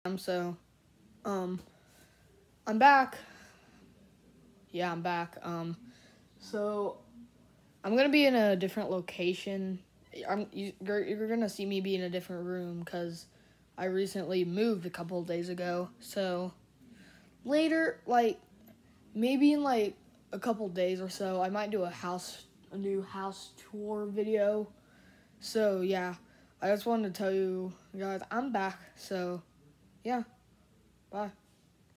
So, um, I'm back. Yeah, I'm back. So I'm gonna be in a different location. You're gonna see me be in a different room because I recently moved a couple of days ago. So later, like maybe in like a couple days or so, I might do a new house tour video. So yeah, I just wanted to tell you guys I'm back. So yeah, bye.